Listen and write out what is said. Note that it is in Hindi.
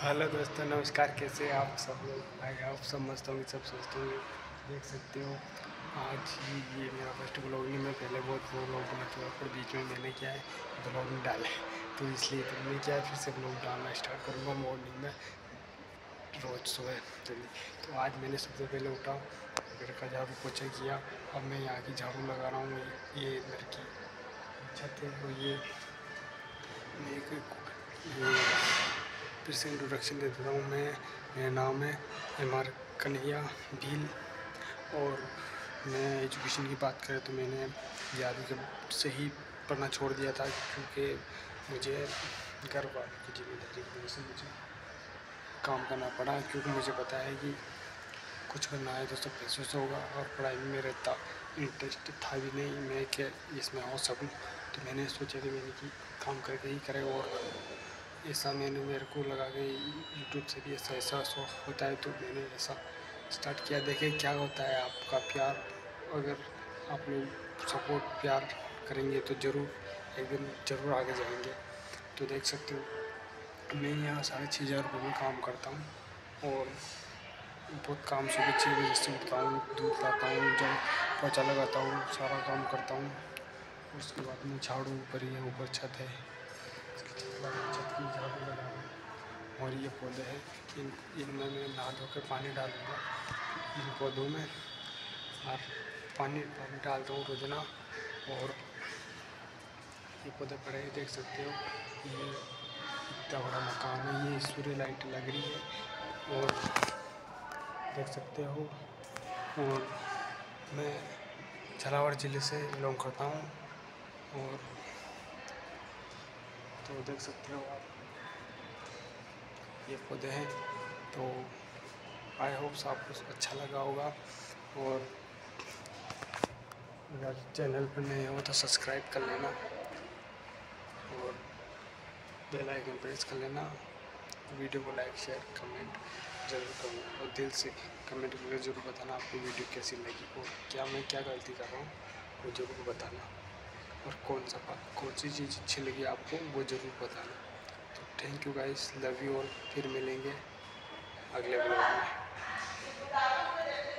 हेलो दोस्तों, नमस्कार। कैसे आप सब लोग? भाई आप सब मस्त होंगे, सब स्वस्थ होंगे। देख सकते हो आज ही ये मेरा फर्स्ट ब्लॉग नहीं। मैं पहले बहुत ब्लॉग बना चुका, पर बीच में मैंने क्या है ब्लॉग नहीं डाले, तो इसलिए तो मैं क्या है फिर से ब्लॉग डालना स्टार्ट करूँगा मॉर्निंग में, रोज़ सुबह जल्दी। तो आज मैंने सबसे पहले उठा, घर का झाड़ू पोछा किया। अब मैं यहाँ की झाड़ू लगा रहा हूँ। ये मेरे की छत है, और ये फिर से इंट्रोडक्शन दे देता हूँ। मेरा नाम है MR कन्हैया भील, और मैं एजुकेशन की बात करें तो मैंने 11वीं के से ही पढ़ना छोड़ दिया था, क्योंकि मुझे घर वालों की जिम्मेदारी की वजह से मुझे काम करना पड़ा। क्योंकि मुझे पता है कि कुछ करना है तो सब पैसों से होगा, और पढ़ाई में मेरा इतना इंटरेस्ट था भी नहीं मैं कि इसमें हो सकूँ। तो मैंने सोचा कि मैंने कि काम करके ही करें, और ऐसा मैंने मेरे को लगा कि यूट्यूब से भी ऐसा होता है, तो मैंने ऐसा स्टार्ट किया। देखें क्या होता है। आपका प्यार, अगर आप लोग सपोर्ट प्यार करेंगे तो ज़रूर एक दिन ज़रूर आगे जाएंगे। तो देख सकते हो मैं यहाँ 6,500 रुपये में काम करता हूँ, और बहुत काम सुबह 6 बजे से उठता हूँ, दूध लाता हूँ, जब पोछा लगाता हूँ, सारा काम करता हूँ। उसके बाद में झाड़ू ऊपर ही है, ऊपर छत है, छत की झाड़ू लगा रहा हूँ। और ये पौधे हैं, इनमें मैं नहा धो के पानी डालूँगा इन पौधों में, और पानी डालता हूँ रोजाना। और ये पौधे बड़े हैं, देख सकते हो। ये इतना बड़ा मकान है, ये सूर्य लाइट लग रही है, और देख सकते हो। और मैं झालावाड़ ज़िले से बिलोंग करता हूँ, और तो देख सकते हो आप ये पौधे हैं। तो आई होप्स आपको अच्छा लगा होगा, और अगर चैनल पर नए हो तो सब्सक्राइब कर लेना, और बेल आइकन प्रेस कर लेना। वीडियो को लाइक शेयर कमेंट ज़रूर करना, और दिल से कमेंट करके ज़रूर बताना आपको वीडियो कैसी लगी, और मैं क्या गलती कर रहा हूँ वो ज़रूर बताना, और कौन सी चीज़ अच्छी लगी आपको वो ज़रूर बताना। तो thank you guys, love you all. फिर मिलेंगे अगले ब्लॉग में।